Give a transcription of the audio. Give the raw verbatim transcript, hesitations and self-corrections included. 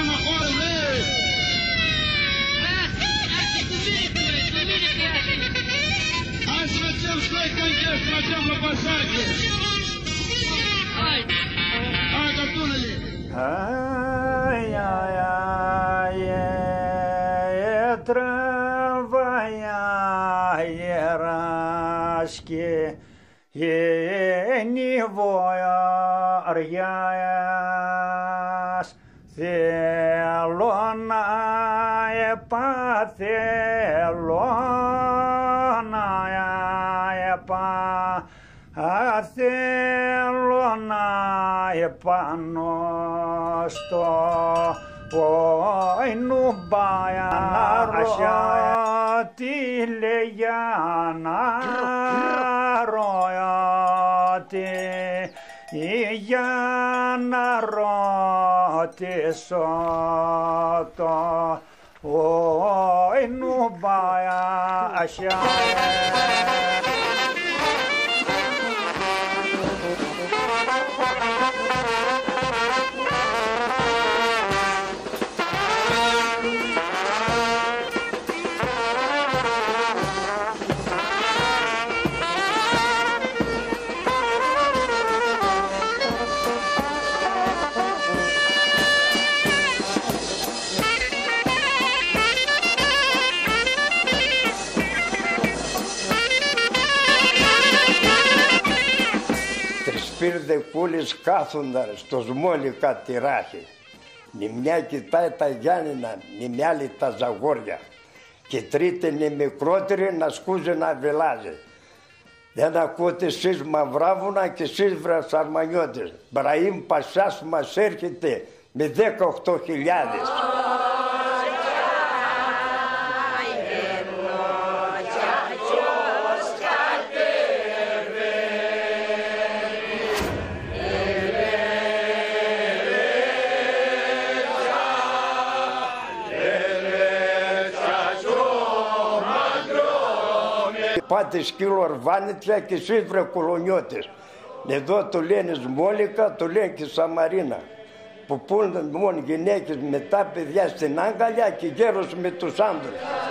να χώρουμε. Ας μετσέμ στέκαν και ας μετσέμ λοπασάκι. Άρα τα τούνελι. Ai, ai, ai, e travaia eraski, e nivoja arjas, thelona e pathelona e pa, athelona e pano στο Ινουμπάια τη λεγιάνα ροϊάτη για να ρωτήσω το Ινουμπάια ασιά. Πυρδεκούλης κάθονταν στο σμόλικα τη ράχη. Νη μια κοιτάει τα Γιάννηνα, νη μια άλλη τα Ζαγόρια. Και τρίτη νη μικρότερη να σκούζει να βελάζει. Δεν ακούτε εσείς μαυράβουνα και εσείς βρασαρμανιώτες. Μπραήμ Πασάς μας έρχεται με δεκαοκτώ χιλιάδες. Πάτε σκύλο Αρβάνιτια και εσείς βρε κολονιώτες. Εδώ το λένε Σμόλικα, το λένε και Σαμαρίνα. Που πούν μόνο γυναίκες μετά παιδιά στην άγκαλια και γέρος με τους άντρες.